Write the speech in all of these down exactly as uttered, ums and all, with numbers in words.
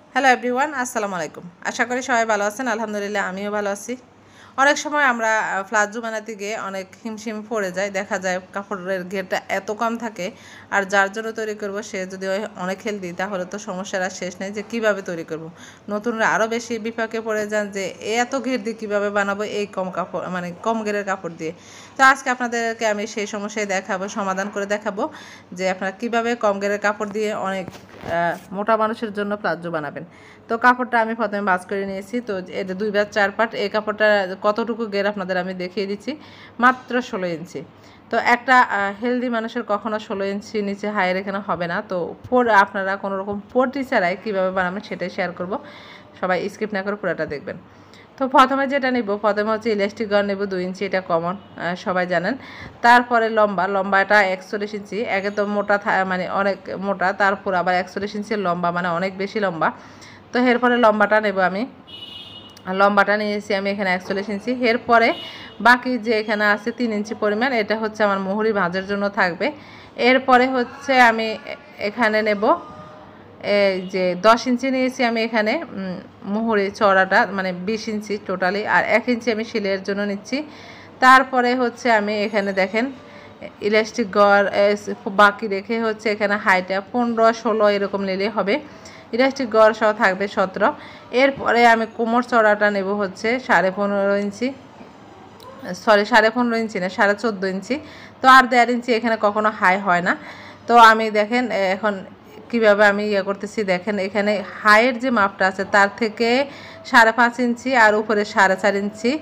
Hello everyone, আসসালামু আলাইকুম। আশা করি সবাই ভালো আছেন। আলহামদুলিল্লাহ আমিও ভালো আছি। অনেক সময় আমরা প্লাজো বানাতে গিয়ে অনেক হিমশিম পড়ে যায়, দেখা যায় কাপড়ের ঘেরটা এত কম থাকে। আর যার জন্য তৈরি করব সে যদি অনেক হেলদি, তাহলে তো সমস্যার আর শেষ নেই যে কীভাবে তৈরি করব। নতুনরা আরও বেশি বিপাকে পড়ে যান যে এত ঘের দিয়ে কীভাবে বানাবো এই কম কাপড়, মানে কম ঘেরের কাপড় দিয়ে। তো আজকে আপনাদেরকে আমি সেই সমস্যায় দেখাবো, সমাধান করে দেখাবো যে আপনারা কীভাবে কম ঘেরের কাপড় দিয়ে অনেক মোটা মানুষের জন্য প্লাজো বানাবেন। তো কাপড়টা আমি প্রথমে ভাঁজ করে নিয়েছি। তো এটা দুই ভাঁজ চার পাট। এই কাপড়টা কতটুকু ঘের আপনাদের আমি দেখিয়ে দিচ্ছি, মাত্র ষোলো ইঞ্চি। তো একটা হেলদি মানুষের কখনো ষোলো ইঞ্চি নিচে হাইয়ের এখানে হবে না। তো ফোর আপনারা কোনো রকম পটি ছাড়াই কীভাবে বানাবেন সেটাই শেয়ার করব, সবাই স্কিপ না করে পুরোটা দেখবেন। তো প্রথমে যেটা নেব, প্রথমে হচ্ছে ইলাস্টিক গড় নেব দুই ইঞ্চি, এটা কমন সবাই জানেন। তারপরে লম্বা লম্বাটা একচল্লিশ ইঞ্চি, একে তো মোটা মানে অনেক মোটা, তারপর আবার একচল্লিশ ইঞ্চির লম্বা মানে অনেক বেশি লম্বা। তো এরপরে লম্বাটা নেব আমি, লম্বাটা নিয়েছি আমি এখানে একচল্লিশ ইঞ্চি। এরপরে বাকি যে এখানে আছে তিন ইঞ্চি পরিমাণ, এটা হচ্ছে আমার মুহুরি ভাঁজের জন্য থাকবে। এরপরে হচ্ছে আমি এখানে নেব এই যে দশ ইঞ্চি নিয়েছি আমি এখানে মুহুরি চওড়াটা, মানে বিশ ইঞ্চি টোটালি, আর এক ইঞ্চি আমি সেলাইয়ের জন্য নিচ্ছি। তারপরে হচ্ছে আমি এখানে দেখেন ইলাস্টিক গড় বাকি রেখে হচ্ছে এখানে হাইটা পনেরো ষোলো এরকম নিলে হবে। ইলাস্টিক গড় সহ থাকবে সতেরো। এরপরে আমি কোমর চওড়াটা নেব হচ্ছে সাড়ে পনেরো ইঞ্চি, সরি সাড়ে পনেরো ইঞ্চি না, সাড়ে চোদ্দো ইঞ্চি। তো আর দেড় ইঞ্চি এখানে কখনো হাই হয় না। তো আমি দেখেন এখন কীভাবে আমি ইয়ে করতেছি, দেখেন এখানে হাইয়ের যে মাপটা আছে তার থেকে সাড়ে পাঁচ ইঞ্চি আর উপরে সাড়ে চার ইঞ্চি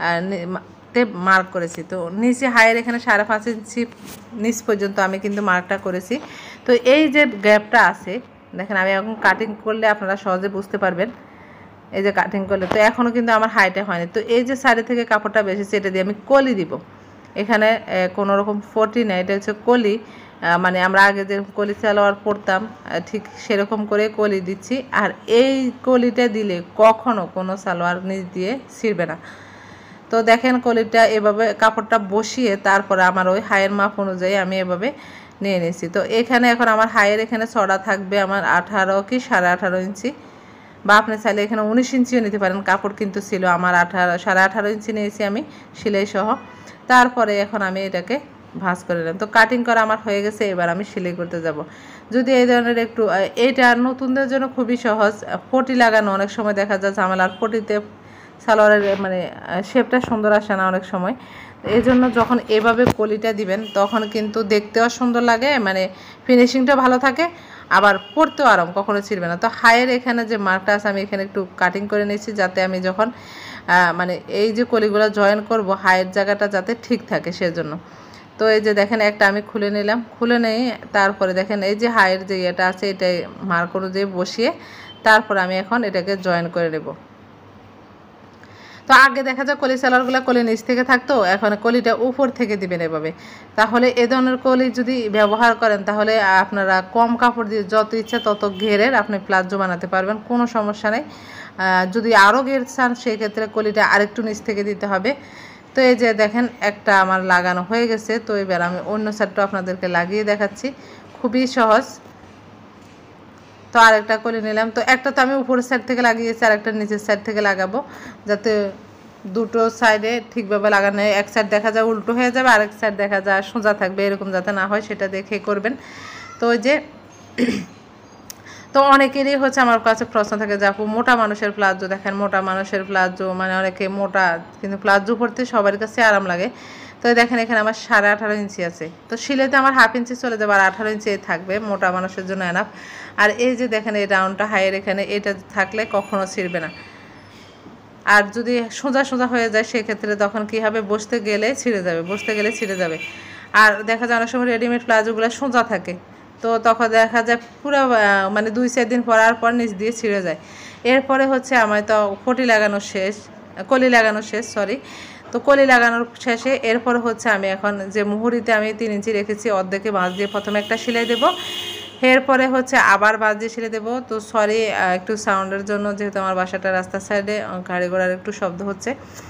তে মার্ক করেছি। তো নিচে হাইয়ের এখানে সাড়ে পাঁচ ইঞ্চি নিচ পর্যন্ত আমি কিন্তু মার্কটা করেছি। তো এই যে গ্যাপটা আছে দেখেন, আমি এখন কাটিং করলে আপনারা সহজে বুঝতে পারবেন। এই যে কাটিং করলে তো এখনও কিন্তু আমার হাইটে হয়নি। তো এই যে সাইডে থেকে কাপড়টা বেশি, এটা দিয়ে আমি কলি দিব। এখানে কোনো রকম ফটি নেই, এটা হচ্ছে কলি, মানে আমরা আগে যে কলি সালোয়ার পরতাম ঠিক সেরকম করে কলি দিচ্ছি। আর এই কলিটা দিলে কখনো কোনো সালোয়ার নিচ দিয়ে ছিঁড়বে না। তো দেখেন কলিটা এভাবে কাপড়টা বসিয়ে তারপরে আমার ওই হাইয়ের মাপ অনুযায়ী আমি এভাবে নিয়ে নিয়েছি। তো এখানে এখন আমার হাইয়ের এখানে চড়া থাকবে আমার আঠারো কি সাড়ে আঠারো ইঞ্চি, বা আপনি চাইলে এখানে উনিশ ইঞ্চিও নিতে পারেন। কাপড় কিন্তু ছিল আমার আঠারো সাড়ে আঠারো ইঞ্চি নিয়েছি আমি সেলাই সহ। তারপরে এখন আমি এটাকে ভাঁজ করে নিলাম। তো কাটিং করা আমার হয়ে গেছে, এবার আমি সেলাই করতে যাব। যদি এই ধরনের একটু, এইটা নতুনদের জন্য খুবই সহজ। পটি লাগানো অনেক সময় দেখা যায় ঝামেলা, আর পটিতে সালোয়ারের মানে শেপটা সুন্দর আসে না অনেক সময়। এই জন্য যখন এভাবে কলিটা দিবেন তখন কিন্তু দেখতেও সুন্দর লাগে, মানে ফিনিশিংটা ভালো থাকে, আবার পরতেও আরাম, কখনো ছিঁড়বে না। তো হাইয়ের এখানে যে মার্কটা আছে আমি এখানে একটু কাটিং করে নিয়েছি, যাতে আমি যখন মানে এই যে কলিগুলো জয়েন করব হাইয়ের জায়গাটা যাতে ঠিক থাকে সেজন্য। তো এই যে দেখেন একটা আমি খুলে নিলাম, খুলে নেই তারপরে দেখেন এই যে হাইয়ের যে ইয়েটা আছে এটাই মার্ক অনুযায়ী বসিয়ে তারপর আমি এখন এটাকে জয়েন করে নেব। তো আগে দেখা যায় কলি সালোয়ারগুলো কলি নিচ থেকে থাকতো, এখন কলিটা উপর থেকে দিবেন এভাবে। তাহলে এ ধরনের কলি যদি ব্যবহার করেন তাহলে আপনারা কম কাপড় দিয়ে যত ইচ্ছা তত ঘেরের আপনি প্লাজো বানাতে পারবেন, কোনো সমস্যা নেই। যদি আরও ঘের চান সেক্ষেত্রে কলিটা আরেকটু নিচ থেকে দিতে হবে। তো এই যে দেখেন একটা আমার লাগানো হয়ে গেছে। তো এবার আমি অন্য সাইডটা আপনাদেরকে লাগিয়ে দেখাচ্ছি, খুবই সহজ। তো আরেকটা কলি নিলাম। তো একটা তো আমি উপরের সাইড থেকে লাগিয়েছি, আর একটা নিচের সাইড থেকে লাগাবো, যাতে দুটো সাইডে ঠিকভাবে লাগানো হয়। এক সাইড দেখা যায় উল্টো হয়ে যাবে, আরেক সাইড দেখা যায় সোজা থাকবে, এরকম যাতে না হয় সেটা দেখে করবেন। তো ওই যে তো অনেকেরই হচ্ছে আমার কাছে প্রশ্ন থাকে যে আপু মোটা মানুষের প্লাজো দেখেন, মোটা মানুষের প্লাজো মানে অনেকে মোটা, কিন্তু প্লাজো পরতে সবার কাছে আরাম লাগে। তো দেখেন এখানে আমার সাড়ে আঠারো ইঞ্চি আছে। তো সিলেতে আমার হাফ ইঞ্চি চলে যাবে, আর আঠারো ইঞ্চি থাকবে, মোটা মানুষের জন্য এনাফ। আর এই যে দেখেন এই রাউন্ডটা হাইয়ের এখানে এটা থাকলে কখনো ছিঁড়বে না। আর যদি সোজা সোজা হয়ে যায় সেক্ষেত্রে তখন কী হবে, বসতে গেলে ছিঁড়ে যাবে, বসতে গেলে ছিঁড়ে যাবে। আর দেখা যায় অনেক সময় রেডিমেড প্লাজোগুলো সোজা থাকে, তো তখন দেখা যায় পুরো মানে দুই চার দিন পরার পর নিচ দিয়ে ছিঁড়ে যায়। এরপরে হচ্ছে আমার তো পটি লাগানো শেষ, কলি লাগানো শেষ সরি তো কলি লাগানোর শেষে এরপরে হচ্ছে আমি এখন যে মুহুরিতে আমি তিন ইঞ্চি রেখেছি অর্ধেকে ভাঁজ দিয়ে প্রথমে একটা সেলাই দেবো, এরপরে হচ্ছে আবার ভাঁজ দিয়ে সেলাই দেবো। তো সরি একটু সাউন্ডের জন্য, যেহেতু আমার বাসাটা রাস্তার সাইডে গাড়ি ঘোড়ার একটু শব্দ হচ্ছে।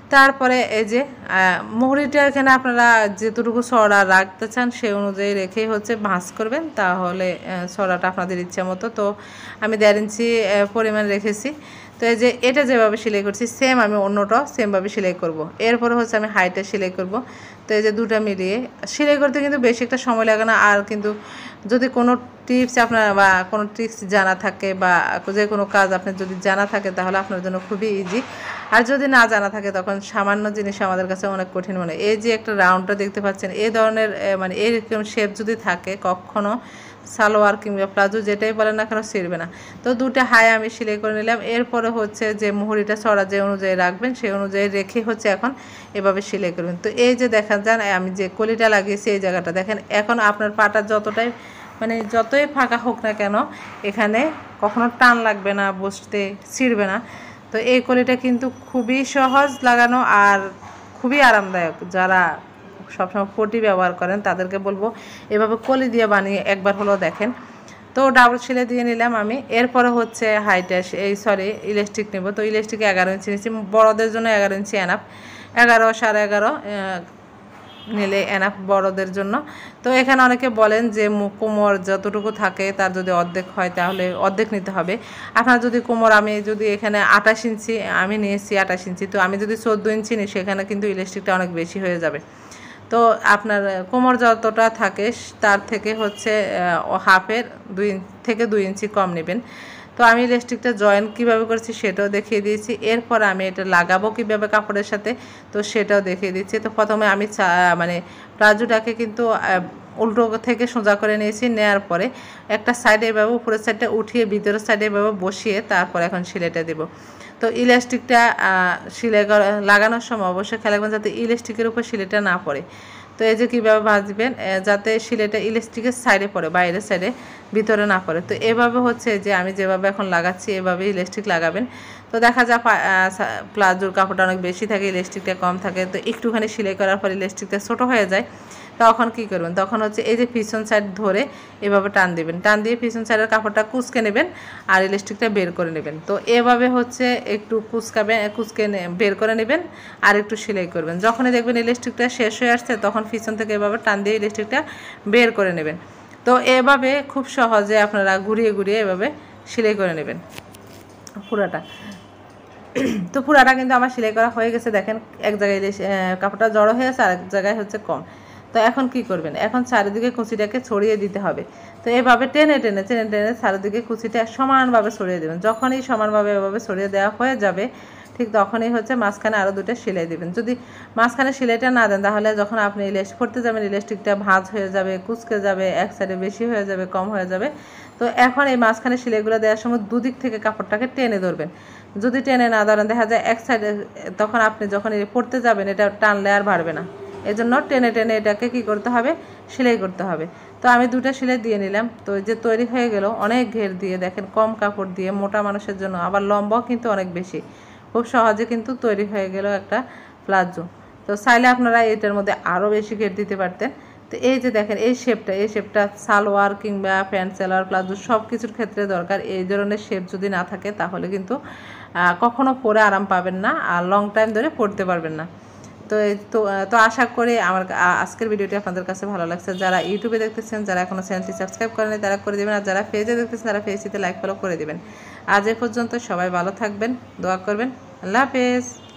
তারপরে এই যে মুহুরিটা এখানে আপনারা যেতটুকু সরা রাখতে চান সেই অনুযায়ী রেখেই হচ্ছে ভাঁজ করবেন, তাহলে সরাটা আপনাদের ইচ্ছা মতো। তো আমি দেড় ইঞ্চি পরিমাণ রেখেছি। তো এই যে এটা যেভাবে সেলাই করছি সেম আমি অন্যটাও সেমভাবে সেলাই করব। এরপরে হচ্ছে আমি হাইটা সেলাই করব। তো এই যে দুটা মিলিয়ে সেলাই করতে কিন্তু বেশি একটা সময় লাগে না। আর কিন্তু যদি কোনো টিপস আপনার বা কোনো ট্রিক্স জানা থাকে বা যে কোনো কাজ আপনার যদি জানা থাকে তাহলে আপনার জন্য খুবই ইজি। আর যদি না জানা থাকে তখন সামান্য জিনিস আমাদের কাছে অনেক কঠিন মনে হয়। এই যে একটা রাউন্ডটা দেখতে পাচ্ছেন, এই ধরনের মানে এইরকম শেপ যদি থাকে কখনো সালোয়ার কিংবা প্লাজো যেটাই বলেন না কেন ছিঁড়বে না। তো দুটো হাই আমি সেলাই করে নিলাম। এরপরে হচ্ছে যে মুহুরিটা চড়া যে অনুযায়ী রাখবেন সেই অনুযায়ী রেখে হচ্ছে এখন এভাবে সেলাই করবেন। তো এই যে দেখা যান আমি যে কলিটা লাগিয়েছি এই জায়গাটা দেখেন, এখন আপনার পাটা যতটাই মানে যতই ফাঁকা হোক না কেন এখানে কখনো টান লাগবে না, বসতে ছিঁড়বে না। তো এই কলিটা কিন্তু খুবই সহজ লাগানো আর খুবই আরামদায়ক। যারা সবসময় পটি ব্যবহার করেন তাদেরকে বলবো এভাবে কলি দিয়ে বানিয়ে একবার হলেও দেখেন। তো ডাবল সেলাই দিয়ে নিলাম আমি। এরপরে হচ্ছে হাইটা এই সরি ইলাস্টিক নেব। তো ইলাস্টিক এগারো ইঞ্চি নিচ্ছি, বড়দের জন্য এগারো ইঞ্চি এনাফ, এগারো সাড়ে এগারো নিলে এনাফ বড়দের জন্য। তো এখানে অনেকে বলেন যে কোমর যতটুকু থাকে তার যদি অর্ধেক হয় তাহলে অর্ধেক নিতে হবে। আপনার যদি কোমর আমি যদি এখানে আঠাশ ইঞ্চি আমি নিয়েছি আঠাশ ইঞ্চি, তো আমি যদি চোদ্দো ইঞ্চি নিই সেখানে কিন্তু ইলাস্টিকটা অনেক বেশি হয়ে যাবে। তো আপনার কোমর যতটা থাকে তার থেকে হচ্ছে হাফের দুই থেকে দুই ইঞ্চি কম নেবেন। তো আমি ইলাস্টিকটা জয়েন কীভাবে করছি সেটাও দেখিয়ে দিয়েছি। এরপর আমি এটা লাগাবো কীভাবে কাপড়ের সাথে তো সেটাও দেখিয়ে দিচ্ছি। তো প্রথমে আমি মানে প্লাজোটাকে কিন্তু উল্টো থেকে সোজা করে নিয়েছি, নেওয়ার পরে একটা সাইডে এভাবে উপরের সাইডটা উঠিয়ে ভিতরের সাইডে এভাবে বসিয়ে তারপর এখন সেলাইটা দেবো। তো ইলাস্টিকটা সেলাই লাগানোর সময় অবশ্যই খেয়াল রাখবেন যাতে ইলাস্টিকের উপর সেলাইটা না পড়ে। তো এই যে কীভাবে ভাজবেন যাতে সেলাইটা ইলাস্টিকের সাইডে পড়ে, বাইরের সাইডে ভিতরে না পড়ে। তো এভাবে হচ্ছে যে আমি যেভাবে এখন লাগাচ্ছি এভাবে ইলাস্টিক লাগাবেন। তো দেখা যায় প্লাজোর কাপড়টা অনেক বেশি থাকে, ইলাস্টিকটা কম থাকে। তো একটুখানি সেলাই করার পর ইলাস্টিকটা ছোটো হয়ে যায়, তখন কি করবেন তখন হচ্ছে এই যে পিছন সাইড ধরে এভাবে টান দিবেন, টান দিয়ে পিছন সাইডের কাপড়টা কুচকে নেবেন আর ইলাস্টিকটা বের করে নেবেন। তো এভাবে হচ্ছে একটু কুচকাবেন, কুচকে বের করে নেবেন আর একটু সেলাই করবেন। যখনই দেখবেন ইলাস্টিকটা শেষ হয়ে আসছে তখন পিছন থেকে এভাবে টান দিয়ে ইলাস্টিকটা বের করে নেবেন। তো এভাবে খুব সহজে আপনারা ঘুরিয়ে ঘুরিয়ে এভাবে সেলাই করে নেবেন পুরাটা। তো পুরাটা কিন্তু আমার সেলাই করা হয়ে গেছে। দেখেন এক জায়গায় কাপড়টা জড়ো হয়ে আছে আর এক জায়গায় হচ্ছে কম। তো এখন কি করবেন, এখন চারিদিকে কুচিটাকে ছড়িয়ে দিতে হবে। তো এভাবে টেনে টেনে টেনে টেনে চারিদিকে কুচিটা সমানভাবে ছড়িয়ে দেবেন। যখনই সমানভাবে এভাবে ছড়িয়ে দেওয়া হয়ে যাবে ঠিক তখনই হচ্ছে মাঝখানে আরও দুটো সেলাই দেবেন। যদি মাঝখানে সেলাইটা না দেন তাহলে যখন আপনি ইলাস্টিক পরতে যাবেন ইলাস্টিকটা ভাঁজ হয়ে যাবে, কুচকে যাবে, এক সাইডে বেশি হয়ে যাবে, কম হয়ে যাবে। তো এখন এই মাঝখানে সেলাইগুলো দেওয়ার সময় দুদিক থেকে কাপড়টাকে টেনে ধরবেন। যদি টেনে না ধরেন দেখা যায় এক সাইডে, তখন আপনি যখন পরতে যাবেন এটা টানলে আর বাড়বে না। এই জন্য টেনে টেনে এটাকে কী করতে হবে, সেলাই করতে হবে। তো আমি দুটো সেলাই দিয়ে নিলাম। তো যে তৈরি হয়ে গেল অনেক ঘের দিয়ে, দেখেন কম কাপড় দিয়ে মোটা মানুষের জন্য, আবার লম্বাও কিন্তু অনেক বেশি, খুব সহজে কিন্তু তৈরি হয়ে গেল একটা প্লাজো। তো চাইলে আপনারা এটার মধ্যে আরও বেশি ঘের দিতে পারতেন। তো এই যে দেখেন এই শেপটা, এই শেপটা সালোয়ার কিংবা প্যান্ট সালোয়ার প্লাজো সব কিছুর ক্ষেত্রে দরকার। এই ধরনের শেপ যদি না থাকে তাহলে কিন্তু কখনো পরে আরাম পাবেন না আর লং টাইম ধরে পরতে পারবেন না। তো তো তো আশা করি আমার আজকের ভিডিওটি আপনাদের কাছে ভালো লাগছে। যারা ইউটিউবে দেখতেছেন, যারা এখনও চ্যানেলটি সাবস্ক্রাইব করেন তারা করে দেবেন, আর যারা পেজে দেখতেছেন তারা পেজটিতে লাইক ফলো করে দেবেন। আজ এ পর্যন্ত সবাই ভালো থাকবেন, দোয়া করবেন। আল্লাহ হাফেজ।